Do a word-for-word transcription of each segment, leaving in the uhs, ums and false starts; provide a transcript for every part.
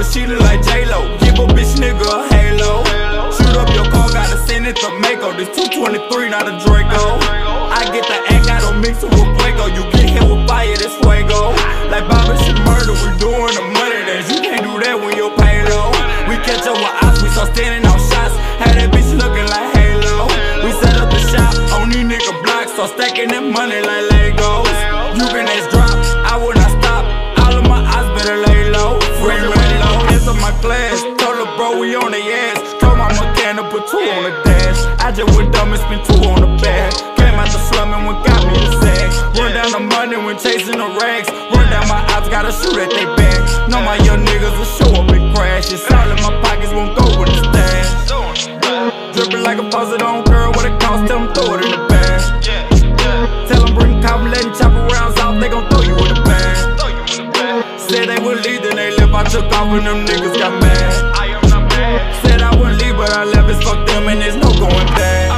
she look like J-Lo. Give a bitch nigga a halo. Shoot up your car, gotta send it to Mako. This two twenty-three, not a Draco. I get the act, I don't mix it with Fuego. You get hit with fire, this Fuego. Like Bobby shit murder, we doing the money dance. You can't do that when you're paid low. We catch up with ops, we start standing out shots. Had that bitch looking like Halo. We set up the shop on these nigga blocks, start stacking that money like Legos. You can ask drop, I will not stop. All of my eyes better lay low. Free lay low, answer my class. Told her bro we on the ass. Told my mechanic put two on the dash. I just went dumb and spent two on the bag. Came out the slum and went got me the sack. Run down the money when chasing the rags. Run down my ops, gotta shoot at they back. Know my young niggas will show up and crash. It's all in my pockets, won't go with the stash. Drippin' like a faucet on curl, what it cost, tell them throw it in the bag. Tell them bring cop, letting chopper rounds off, they gon' throw you in the bag. Said they would leave, then they left, I took off and them niggas got mad. Said I wouldn't leave, but I left, it's fuck them and there's no going back.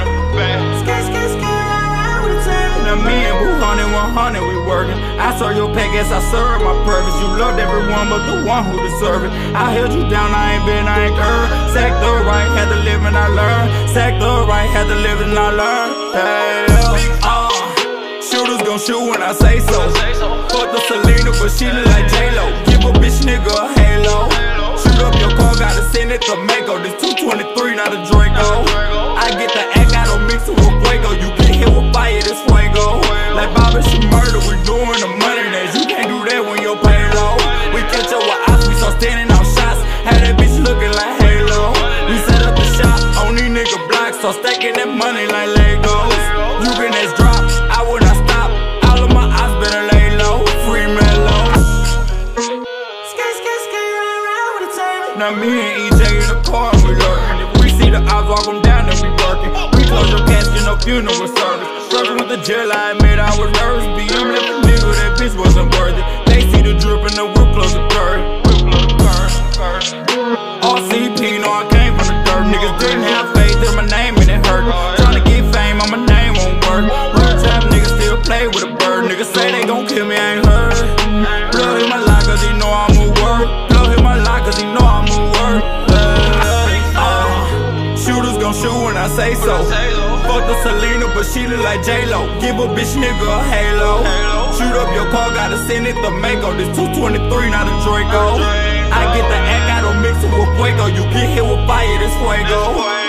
Now me and Boo Honey one hundred, we working. I saw your pack, guess I served my purpose. You loved everyone but the one who deserved it. I held you down, I ain't been, I ain't curved. Sack the right, had to live and I learned. Sack the right, had to live and I learned. Hell, uh, shooters gon' shoot when I say so. Fuck the Selena, but she look like J-Lo. Give a bitch nigga a halo. Shoot up your car, gotta send it to Mako. This two twenty-three, not a Draco. I get the act, I don't mix it with Fuego. You get hit with fire, this Fuego. Like Bobby shit murder, we doing the money dance. You can't do that when you're paid low. We catch up with ops, we start standing out shots. Had that bitch looking like Halo. We set up the shop on these nigga blocks, start stacking that money like Legos. You can ask drop, I will not stop. All of my eyes better lay low. Free mellow. Now me and E J in the car and we lurking. If we see the ops walk them down, then we working. We close your casket, no funeral service. Struggling with the jail, I admit I was nervous. B M left a nigga, that bitch wasn't worth it. They see the drip and the whip close the curve. R C P, know I came from the dirt. Niggas didn't have faith in my name and it hurt. Tryna get fame, on my name won't work. Real trap niggas still play with a bird. Niggas say they gon' kill me, I ain't heard. Blood hit my lock cause he know I move work. Blood hit my lock cause he know I move work. uh, uh, Shooters gon' shoot when I say so. Fuck the Selena, but she look like J-Lo. Give a bitch nigga a halo. Shoot up your car, gotta send it to Mako. This two twenty-three, not a Draco. I get the act, I don't mix it with Fuego. You get hit with fire, this Fuego.